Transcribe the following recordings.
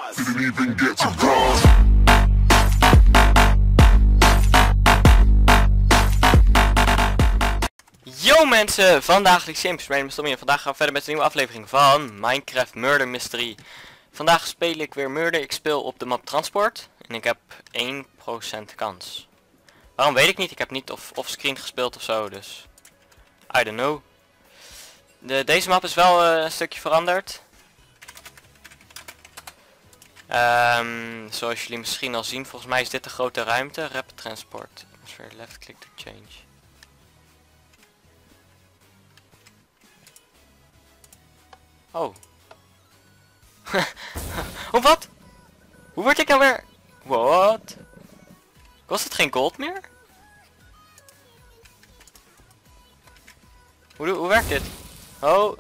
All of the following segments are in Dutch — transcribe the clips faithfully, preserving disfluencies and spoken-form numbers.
Didn't even get to cross. Yo mensen, vandaag Lee Sims, mijn naam is Tommy en vandaag gaan we verder met een nieuwe aflevering van Minecraft Murder Mystery. Vandaag speel ik weer Murder, ik speel op de map Transport en ik heb één procent kans. Waarom weet ik niet, ik heb niet of offscreen gespeeld of zo, dus I don't know. De, deze map is wel uh, een stukje veranderd. Um, zoals jullie misschien al zien, volgens mij is dit de grote ruimte, Rapid Transport. Atmosphere, left click to change. Oh. Oh wat? Hoe word ik nou weer? Wat? Kost het geen gold meer? Hoe, hoe werkt dit? Oh.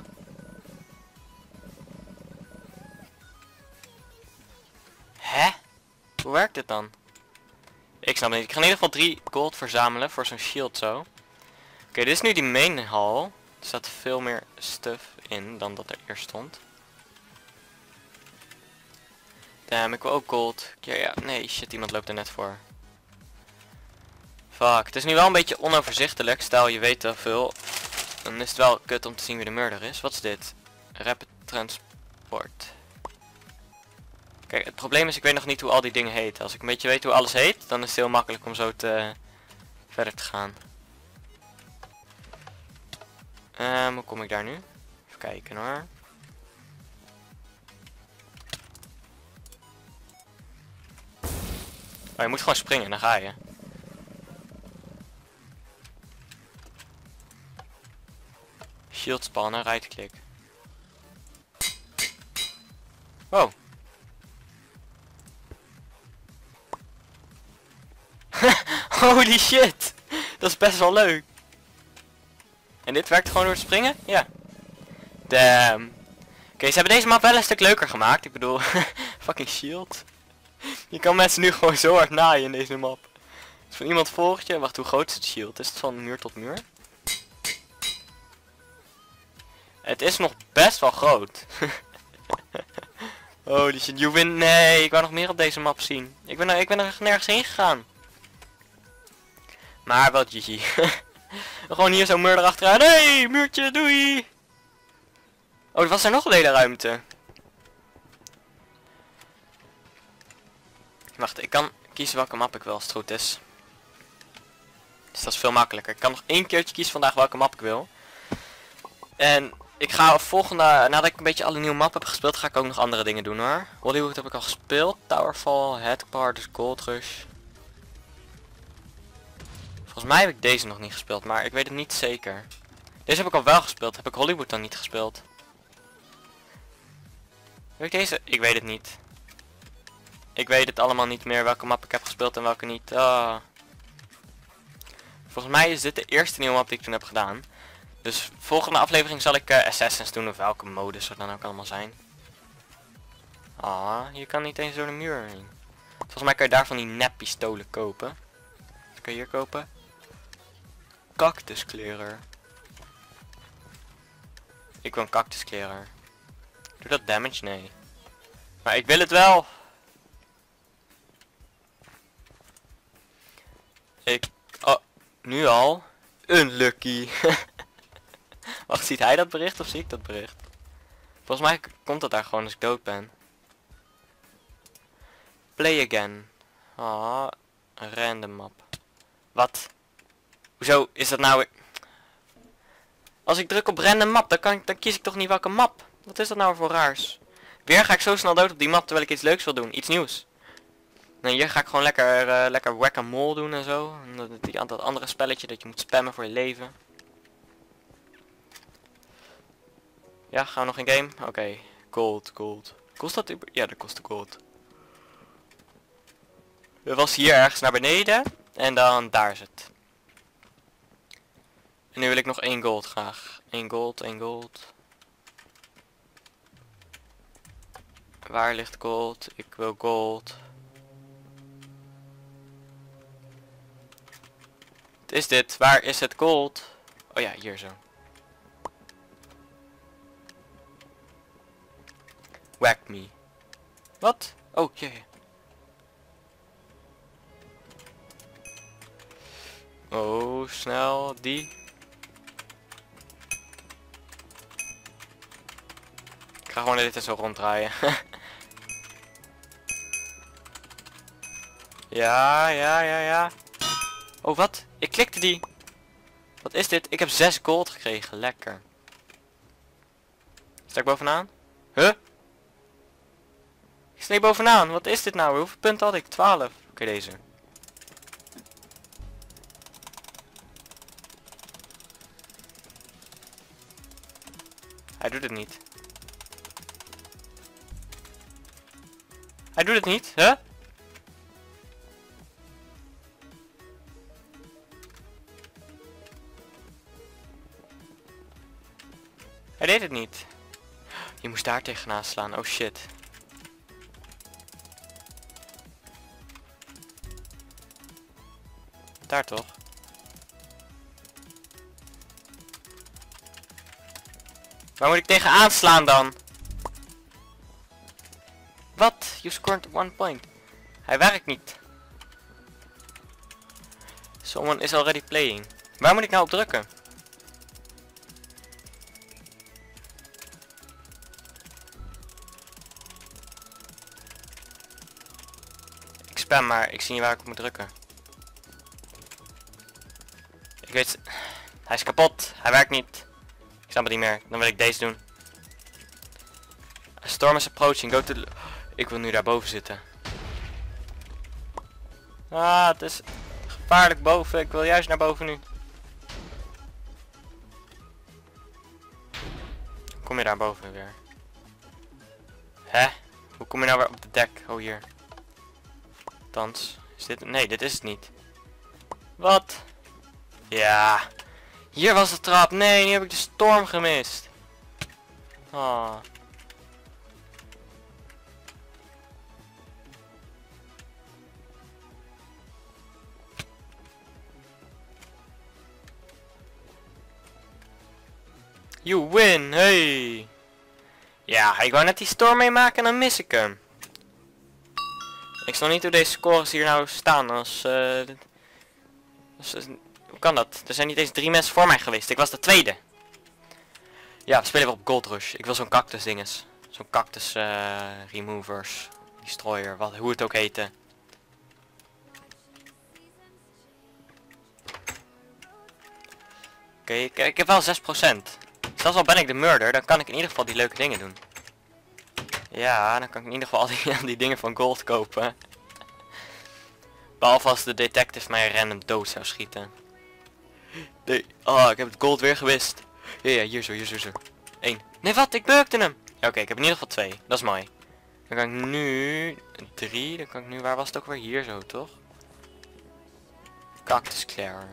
Hè? Hoe werkt dit dan? Ik snap het niet. Ik ga in ieder geval drie gold verzamelen voor zo'n shield zo. Oké, okay, dit is nu die main hall. Er staat veel meer stuff in dan dat er eerst stond. Damn, ik wil ook gold. Ja, ja, nee, shit, iemand loopt er net voor. Fuck, het is nu wel een beetje onoverzichtelijk. Stel je weet te veel, dan is het wel kut om te zien wie de murder is. Wat is dit? Rapid Transport. Kijk, het probleem is, ik weet nog niet hoe al die dingen heten. Als ik een beetje weet hoe alles heet, dan is het heel makkelijk om zo te verder te gaan. Um, hoe kom ik daar nu? Even kijken hoor. Oh, je moet gewoon springen, dan ga je. Shield spannen, right click. Wow. Holy shit. Dat is best wel leuk. En dit werkt gewoon door te springen? Ja. Damn. Oké, okay, ze hebben deze map wel een stuk leuker gemaakt. Ik bedoel, fucking shield. Je kan mensen nu gewoon zo hard naaien in deze map. Dus van iemand volgt je. Wacht, hoe groot is het shield? Is het van muur tot muur? Het is nog best wel groot. Holy shit, you win. Nee, ik wou nog meer op deze map zien. Ik ben er, ik ben er nergens heen gegaan. Maar wel G G. Gewoon hier zo'n murder achteraan. Hey, muurtje, doei! Oh, er was er nog een hele ruimte. Wacht, ik kan kiezen welke map ik wil als het goed is. Dus dat is veel makkelijker. Ik kan nog één keertje kiezen vandaag welke map ik wil. En ik ga volgende, nadat ik een beetje alle nieuwe mappen heb gespeeld, ga ik ook nog andere dingen doen hoor. Hollywood heb ik al gespeeld. Towerfall, Headquarters, Gold Rush. Volgens mij heb ik deze nog niet gespeeld, maar ik weet het niet zeker. Deze heb ik al wel gespeeld. Heb ik Hollywood dan niet gespeeld? Heb ik deze? Ik weet het niet. Ik weet het allemaal niet meer welke map ik heb gespeeld en welke niet. Oh. Volgens mij is dit de eerste nieuwe map die ik toen heb gedaan. Dus volgende aflevering zal ik uh, Assassins doen of welke modus er dan ook allemaal zijn. Ah, je kan niet eens door de muur heen. Volgens mij kan je daarvan die neppistolen kopen. Dat kan je hier kopen. Cactusklerer. Ik wil een cactusklerer. Doe dat damage? Nee. Maar ik wil het wel. Ik... Oh, nu al. Unlucky. Wacht, ziet hij dat bericht of zie ik dat bericht? Volgens mij komt dat daar gewoon als ik dood ben. Play again. Ah, een random map. Wat? Hoezo is dat nou... Als ik druk op random map, dan, kan ik, dan kies ik toch niet welke map? Wat is dat nou voor raars? Weer ga ik zo snel dood op die map terwijl ik iets leuks wil doen. Iets nieuws. En hier ga ik gewoon lekker, uh, lekker whack-a-mole doen en zo. En dat, die, dat andere spelletje dat je moet spammen voor je leven. Ja, gaan we nog een game? Oké. Okay. Gold, gold. Kost dat? Ja, dat kost gold. Het was hier ergens naar beneden. En dan daar is het. En nu wil ik nog één gold graag. één gold, één gold. Waar ligt gold? Ik wil gold. Wat is dit? Waar is het gold? Oh ja, hier zo. Whack me. Wat? Oh, ja, ja. Oh, snel, die. Ik ga gewoon dit en zo ronddraaien. Ja, ja, ja, ja. Oh, wat? Ik klikte die. Wat is dit? Ik heb zes gold gekregen. Lekker. Sta ik bovenaan? Huh? Ik sta niet bovenaan. Wat is dit nou? Hoeveel punten had ik? twaalf. Oké, okay, deze. Hij doet het niet. Hij doet het niet, hè? Huh? Hij deed het niet. Je moest daar tegenaan slaan. Oh shit. Daar toch? Waar moet ik tegenaan slaan dan? Wat? You scored one point. Hij werkt niet. Someone is already playing. Waar moet ik nou op drukken? Ik spam maar, ik zie niet waar ik op moet drukken. Ik weet... Hij is kapot, hij werkt niet. Ik snap het niet meer, dan wil ik deze doen. A storm is approaching, go to the... Ik wil nu daarboven zitten. Ah, het is gevaarlijk boven, ik wil juist naar boven nu. Kom je daar boven weer? Hè? Hoe kom je nou weer op de dek? Oh, hier. Thans, is dit... Nee, dit is het niet. Wat? Ja. Hier was de trap. Nee, nu heb ik de storm gemist. Oh. You win, hey. Ja, ik wou net die storm meemaken en dan mis ik hem. Ik snap niet hoe deze scores hier nou staan als... Uh, als uh, hoe kan dat? Er zijn niet eens drie mensen voor mij geweest. Ik was de tweede. Ja, we spelen weer op Gold Rush. Ik wil zo'n cactus dinges. Zo'n cactus uh, removers. Destroyer, wat, hoe het ook heette. Oké, okay, ik, ik heb wel zes procent. Zelfs al ben ik de murder, dan kan ik in ieder geval die leuke dingen doen. Ja, dan kan ik in ieder geval al die, die dingen van gold kopen. Behalve als de detective mij random dood zou schieten. Nee, oh, ik heb het gold weer gewist. Ja, ja, hier zo, hier zo, hier zo. Eén. Nee, wat? Ik beukte hem. Ja, oké, okay, ik heb in ieder geval twee. Dat is mooi. Dan kan ik nu... Drie, dan kan ik nu... Waar was het ook weer? Hier zo, toch? Cactus Claire.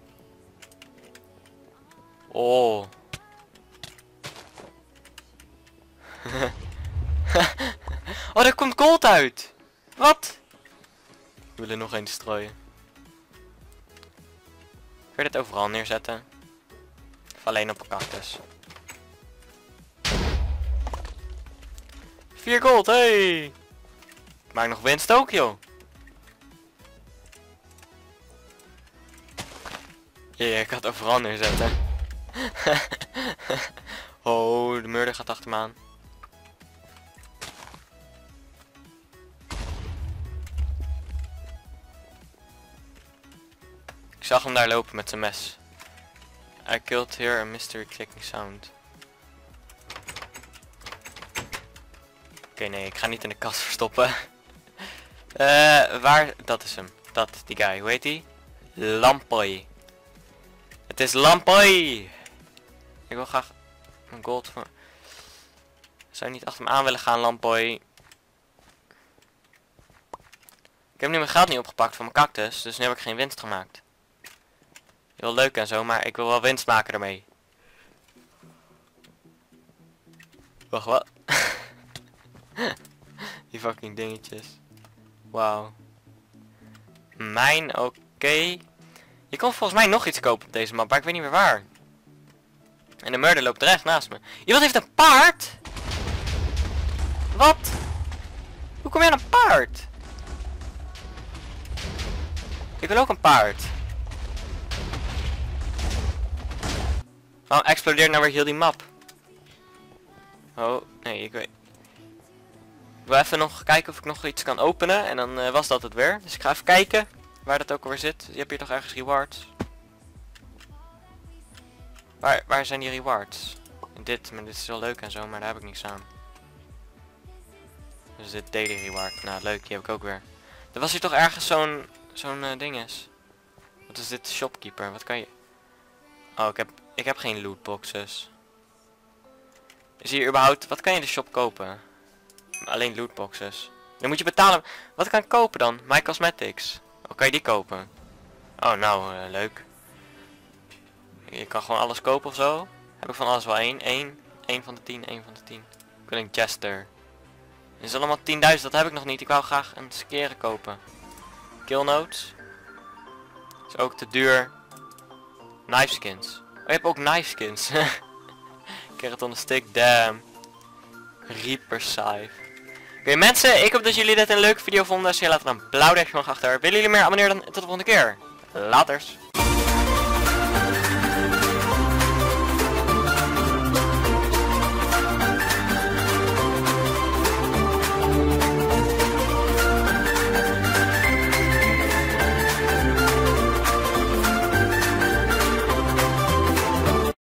Oh. Oh, daar komt gold uit. Wat? We willen nog eens strooien. Kun je dit overal neerzetten? Of alleen op een cactus? Vier gold, hey! Ik maak nog winst ook, joh. Ja, yeah, ik ga het overal neerzetten. Oh, de murder gaat achter me aan. Ik zag hem daar lopen met zijn mes. I killed here a mystery clicking sound. Oké, okay, nee, ik ga niet in de kast verstoppen. uh, waar, dat is hem. Dat, die guy, hoe heet die? Lampoy. Het is Lampoy! Ik wil graag een gold voor... Zou je niet achter me aan willen gaan, Lampoy? Ik heb nu mijn geld niet opgepakt voor mijn cactus, dus nu heb ik geen winst gemaakt. Heel leuk en zo, maar ik wil wel winst maken ermee. Wacht, wat? Die fucking dingetjes. Wauw. Mijn, oké. Okay. Je kon volgens mij nog iets kopen op deze map, maar ik weet niet meer waar. En de murder loopt recht naast me. Iemand heeft een paard? Wat? Hoe kom je aan een paard? Ik wil ook een paard. Waarom explodeert nou weer heel die map? Oh, nee, ik weet. Ik wil even nog kijken of ik nog iets kan openen. En dan uh, was dat het weer. Dus ik ga even kijken waar dat ook alweer zit. Je hebt hier toch ergens rewards? Waar, waar zijn die rewards? En dit, maar dit is wel leuk en zo, maar daar heb ik niks aan. Dus dit daily reward. Nou, leuk, die heb ik ook weer. Er was hier toch ergens zo'n zo'n uh, ding is. Wat is dit? Shopkeeper. Wat kan je... Oh, ik heb, ik heb geen lootboxes. Is hier überhaupt... Wat kan je in de shop kopen? Alleen lootboxes. Dan moet je betalen. Wat kan ik kopen dan? My Cosmetics. Oh, kan je die kopen? Oh, nou, uh, leuk. Je kan gewoon alles kopen of zo. Heb ik van alles wel één. één. één van de tien. één van de tien. Ik wil een Chester. Dit is allemaal tienduizend. Dat heb ik nog niet. Ik wou graag een skeren kopen. Kill notes. Is ook te duur. Knife skins. Oh, je hebt ook knife skins. Carrot on the stick. Damn. Reaper scythe. Oké okay, mensen, ik hoop dat jullie dit een leuke video vonden. Als jullie laten een blauw duimpje omhoog achter. Willen jullie meer abonneren dan tot de volgende keer? Laters.